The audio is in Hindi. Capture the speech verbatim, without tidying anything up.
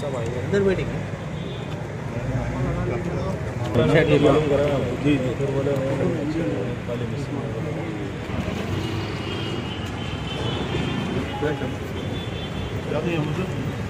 सब आएंगे, अंदर बैठेंगे। जी जी फिर बोले खाली क्या मुझे